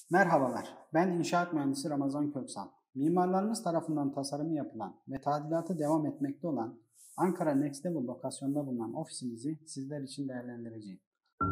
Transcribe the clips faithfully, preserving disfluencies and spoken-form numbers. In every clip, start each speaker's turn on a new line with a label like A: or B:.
A: Merhabalar, ben İnşaat Mühendisi Ramazan Köksal. Mimarlarımız tarafından tasarımı yapılan ve tadilatı devam etmekte olan Ankara Next Level lokasyonunda bulunan ofisimizi sizler için değerlendireceğim.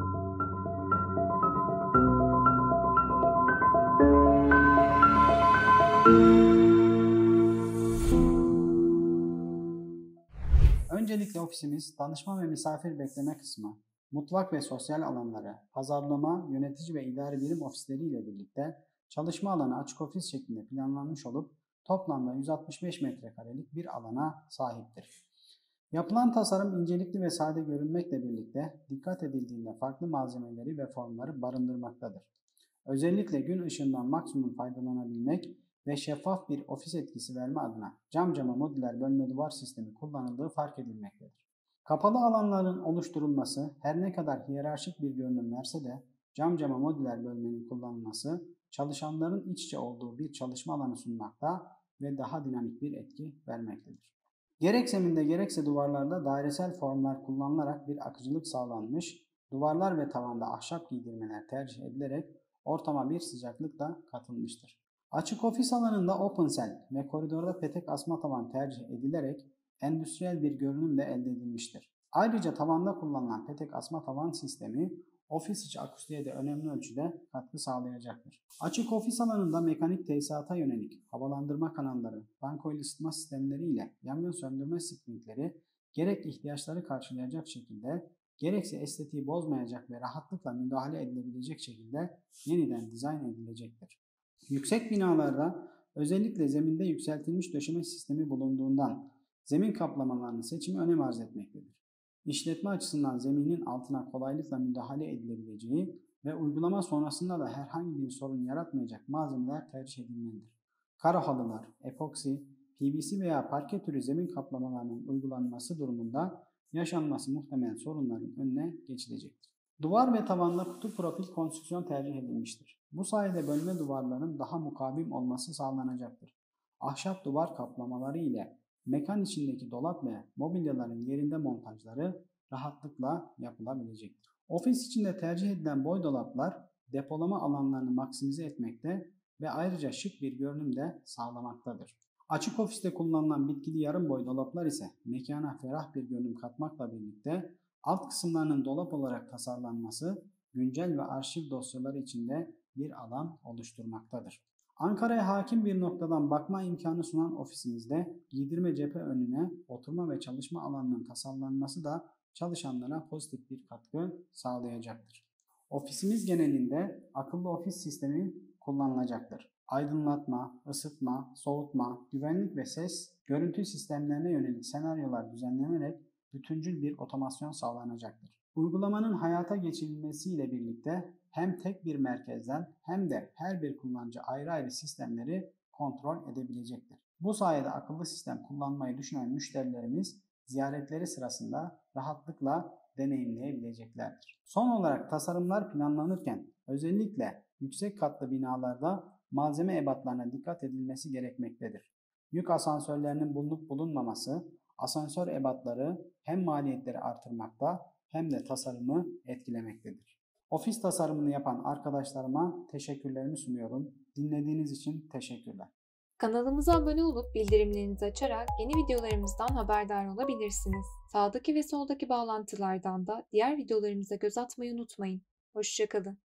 A: Öncelikle ofisimiz danışma ve misafir bekleme kısmı, mutfak ve sosyal alanları, pazarlama, yönetici ve idari birim ofisleri ile birlikte çalışma alanı açık ofis şeklinde planlanmış olup toplamda yüz altmış beş metrekarelik bir alana sahiptir. Yapılan tasarım incelikli ve sade görünmekle birlikte dikkat edildiğinde farklı malzemeleri ve formları barındırmaktadır. Özellikle gün ışığından maksimum faydalanabilmek ve şeffaf bir ofis etkisi verme adına cam cama modüler bölme duvar sistemi kullanıldığı fark edilmektedir. Kapalı alanların oluşturulması her ne kadar hiyerarşik bir görünüm verse de cam cama modüler bölmenin kullanılması çalışanların iç içe olduğu bir çalışma alanı sunmakta ve daha dinamik bir etki vermektedir. Gerek zeminde gerekse duvarlarda dairesel formlar kullanılarak bir akıcılık sağlanmış, duvarlar ve tavanda ahşap giydirmeler tercih edilerek ortama bir sıcaklık da katılmıştır. Açık ofis alanında open cell ve koridorda petek asma tavan tercih edilerek endüstriyel bir görünüm de elde edilmiştir. Ayrıca tavanda kullanılan petek asma tavan sistemi ofis içi akustiğe de önemli ölçüde katkı sağlayacaktır. Açık ofis alanında mekanik tesisata yönelik havalandırma kanalları, bankoil ısıtma sistemleri ile yangın söndürme sprinkleri gerek ihtiyaçları karşılayacak şekilde gerekse estetiği bozmayacak ve rahatlıkla müdahale edilebilecek şekilde yeniden dizayn edilecektir. Yüksek binalarda özellikle zeminde yükseltilmiş döşeme sistemi bulunduğundan zemin kaplamalarının seçimi önem arz etmektedir. İşletme açısından zeminin altına kolaylıkla müdahale edilebileceği ve uygulama sonrasında da herhangi bir sorun yaratmayacak malzemeler tercih edilmelidir. Karo halılar, epoksi, P V C veya parke türü zemin kaplamalarının uygulanması durumunda yaşanması muhtemel sorunların önüne geçilecektir. Duvar ve tavanda kutu profil konstrüksiyon tercih edilmiştir. Bu sayede bölme duvarların daha mukavim olması sağlanacaktır. Ahşap duvar kaplamaları ile mekan içindeki dolap ve mobilyaların yerinde montajları rahatlıkla yapılabilecektir. Ofis içinde tercih edilen boy dolaplar depolama alanlarını maksimize etmekte ve ayrıca şık bir görünüm de sağlamaktadır. Açık ofiste kullanılan bitkili yarım boy dolaplar ise mekana ferah bir görünüm katmakla birlikte alt kısımlarının dolap olarak tasarlanması güncel ve arşiv dosyaları içinde bir alan oluşturmaktadır. Ankara'ya hakim bir noktadan bakma imkanı sunan ofisimizde giydirme cephe önüne oturma ve çalışma alanının tasarlanması da çalışanlara pozitif bir katkı sağlayacaktır. Ofisimiz genelinde akıllı ofis sistemi kullanılacaktır. Aydınlatma, ısıtma, soğutma, güvenlik ve ses, görüntü sistemlerine yönelik senaryolar düzenlenerek bütüncül bir otomasyon sağlanacaktır. Uygulamanın hayata geçirilmesiyle birlikte hem tek bir merkezden hem de her bir kullanıcı ayrı ayrı sistemleri kontrol edebilecektir. Bu sayede akıllı sistem kullanmayı düşünen müşterilerimiz ziyaretleri sırasında rahatlıkla deneyimleyebileceklerdir. Son olarak tasarımlar planlanırken özellikle yüksek katlı binalarda malzeme ebatlarına dikkat edilmesi gerekmektedir. Yük asansörlerinin bulunup bulunmaması asansör ebatları hem maliyetleri artırmakta hem de tasarımı etkilemektedir. Ofis tasarımını yapan arkadaşlarıma teşekkürlerimi sunuyorum. Dinlediğiniz için teşekkürler.
B: Kanalımıza abone olup bildirimlerinizi açarak yeni videolarımızdan haberdar olabilirsiniz. Sağdaki ve soldaki bağlantılardan da diğer videolarımıza göz atmayı unutmayın. Hoşça kalın.